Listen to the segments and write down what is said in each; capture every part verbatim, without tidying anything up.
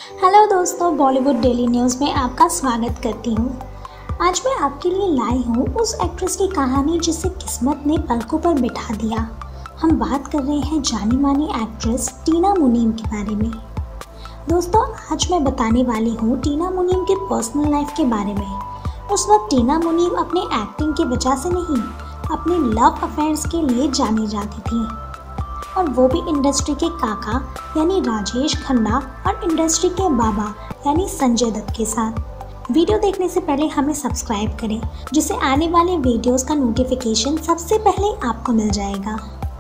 Hello दोस्तों, Bollywood daily news में आपका स्वागत करती हूँ। आज मैं आपके लिए लाई हूँ उस एक्ट्रेस की कहानी जिसे किस्मत ने पलकों पर बिठा दिया। हम बात कर रहे हैं जानी मानी एक्ट्रेस टीना मुनीम के बारे में। दोस्तों, आज मैं बताने वाली हूँ टीना मुनीम के पर्सनल लाइफ के बारे में। उस वक्त टीना मुनीम अपने एक्टिंग की वजह से नहीं, अपने लव अफेयर्स के लिए जानी जाती थी, और वो भी इंडस्ट्री के काका यानी राजेश खन्ना और इंडस्ट्री के बाबा यानी संजय दत्त के साथ। वीडियो देखने से पहले हमें सब्सक्राइब करें, जिससे आने वाले वीडियोस का नोटिफिकेशन सबसे पहले आपको मिल जाएगा।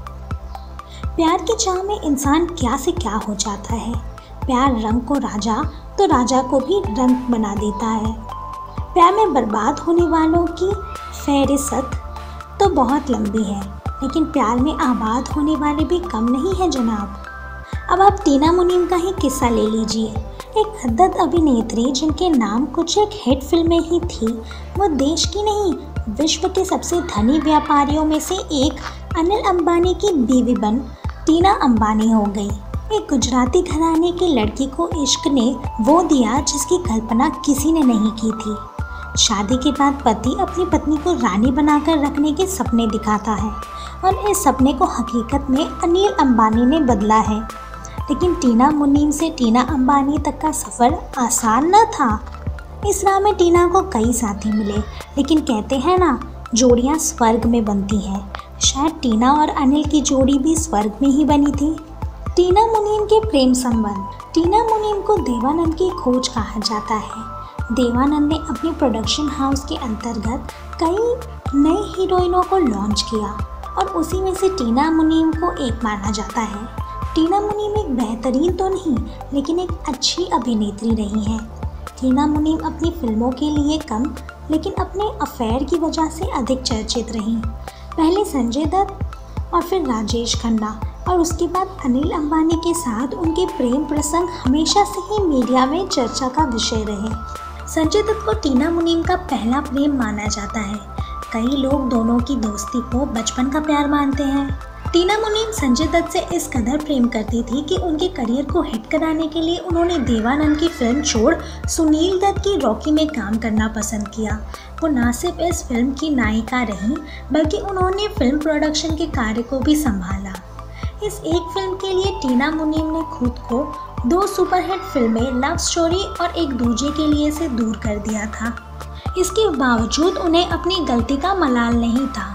प्यार की चाह में इंसान क्या से क्या हो जाता है। प्यार रंग को राजा तो राजा को भी रंग बना देता है। प्यार में बर्बाद होने वालों की फहरिस्त तो बहुत लंबी है, लेकिन प्यार में आबाद होने वाले भी कम नहीं है जनाब। अब आप टीना मुनीम का ही किस्सा ले लीजिए। एक हद्दत अभिनेत्री जिनके नाम कुछ एक हिट फिल्में ही थी, वो देश की नहीं विश्व के सबसे धनी व्यापारियों में से एक अनिल अंबानी की बीवी बन टीना अंबानी हो गई। एक गुजराती घराने की लड़की को इश्क ने वो दिया जिसकी कल्पना किसी ने नहीं की थी। शादी के बाद पति अपनी पत्नी को रानी बनाकर रखने के सपने दिखाता है, और इस सपने को हकीकत में अनिल अंबानी ने बदला है। लेकिन टीना मुनीम से टीना अंबानी तक का सफ़र आसान न था। इस राह में टीना को कई साथी मिले, लेकिन कहते हैं ना, जोड़ियां स्वर्ग में बनती हैं। शायद टीना और अनिल की जोड़ी भी स्वर्ग में ही बनी थी। टीना मुनीम के प्रेम संबंध। टीना मुनीम को देवानंद की खोज कहा जाता है। देवानंद ने अपनी प्रोडक्शन हाउस के अंतर्गत कई नई हीरोइनों को लॉन्च किया, और उसी में से टीना मुनीम को एक माना जाता है। टीना मुनीम एक बेहतरीन तो नहीं, लेकिन एक अच्छी अभिनेत्री रही है। टीना मुनीम अपनी फिल्मों के लिए कम, लेकिन अपने अफेयर की वजह से अधिक चर्चित रहीं। पहले संजय दत्त और फिर राजेश खन्ना, और उसके बाद अनिल अंबानी के साथ उनके प्रेम प्रसंग हमेशा से ही मीडिया में चर्चा का विषय रहे। संजय दत्त को टीना मुनीम का पहला प्रेम माना जाता है। कई लोग दोनों की दोस्ती को बचपन का प्यार मानते हैं। टीना मुनीम संजय दत्त से इस कदर प्रेम करती थी कि उनके करियर को हिट कराने के लिए उन्होंने देवानंद की फिल्म छोड़ सुनील दत्त की रॉकी में काम करना पसंद किया। वो न सिर्फ इस फिल्म की नायिका रहीं, बल्कि उन्होंने फिल्म प्रोडक्शन के कार्य को भी संभाला। इस एक फिल्म के लिए टीना मुनीम ने खुद को दो सुपरहिट फिल्में लव स्टोरी और एक दूजे के लिए से दूर कर दिया था। इसके बावजूद उन्हें अपनी गलती का मलाल नहीं था।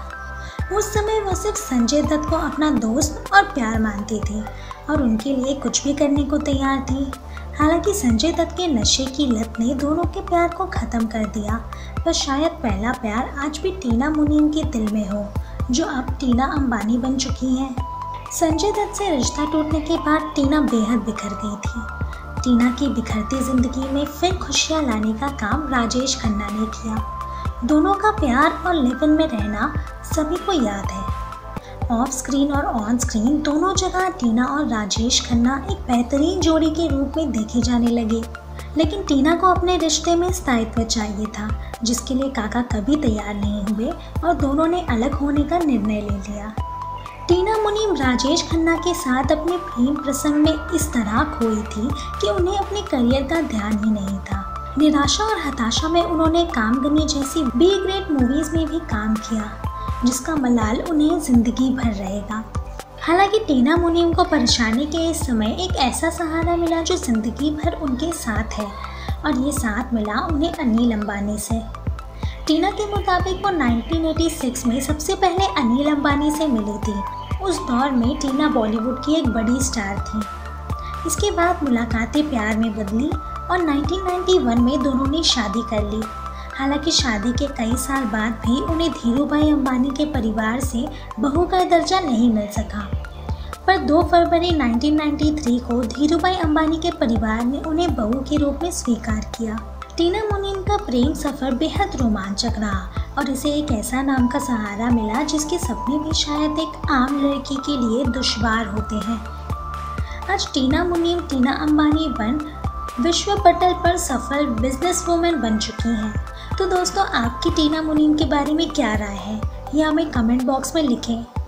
उस समय वो सिर्फ संजय दत्त को अपना दोस्त और प्यार मानती थी, और उनके लिए कुछ भी करने को तैयार थी। हालांकि संजय दत्त के नशे की लत ने दोनों के प्यार को ख़त्म कर दिया, पर शायद पहला प्यार आज भी टीना मुनीम के दिल में हो, जो अब टीना अंबानी बन चुकी हैं। संजय दत्त से रिश्ता टूटने के बाद टीना बेहद बिखर गई थी। टीना की बिखरती जिंदगी में फिर खुशियाँ लाने का काम राजेश खन्ना ने किया। दोनों का प्यार और लिव इन में रहना सभी को याद है। ऑफ स्क्रीन और ऑन स्क्रीन दोनों जगह टीना और राजेश खन्ना एक बेहतरीन जोड़ी के रूप में देखे जाने लगे। लेकिन टीना को अपने रिश्ते में स्थायित्व चाहिए था, जिसके लिए काका कभी तैयार नहीं हुए, और दोनों ने अलग होने का निर्णय ले लिया। टीना मुनीम राजेश खन्ना के साथ अपने प्रेम प्रसंग में इस तरह खोई थी कि उन्हें अपने करियर का ध्यान ही नहीं था। निराशा और हताशा में उन्होंने कामगनी जैसी बी ग्रेड मूवीज में भी काम किया, जिसका मलाल उन्हें जिंदगी भर रहेगा। हालांकि टीना मुनीम को परेशानी के इस समय एक ऐसा सहारा मिला जो जिंदगी भर उनके साथ है, और ये साथ मिला उन्हें अनिल अंबानी से। टीना के मुताबिक वो उन्नीस सौ छियासी में सबसे पहले अनिल अंबानी से मिली थी। उस दौर में टीना बॉलीवुड की एक बड़ी स्टार थी। इसके बाद मुलाकातें प्यार में बदली, और उन्नीस सौ इक्यानवे में दोनों ने शादी कर ली। हालांकि शादी के कई साल बाद भी उन्हें धीरूभाई अंबानी के परिवार से बहू का दर्जा नहीं मिल सका, पर दो फरवरी उन्नीस सौ तिरानवे को धीरूभाई अंबानी के परिवार ने उन्हें बहू के रूप में स्वीकार किया। टीना मुनीम का प्रेम सफ़र बेहद रोमांचक रहा, और इसे एक ऐसा नाम का सहारा मिला जिसके सपने भी शायद एक आम लड़की के लिए दुश्वार होते हैं। आज टीना मुनीम टीना अंबानी बन विश्व पटल पर सफल बिजनेस वूमेन बन चुकी हैं। तो दोस्तों, आपकी टीना मुनीम के बारे में क्या राय है, ये हमें कमेंट बॉक्स में लिखें।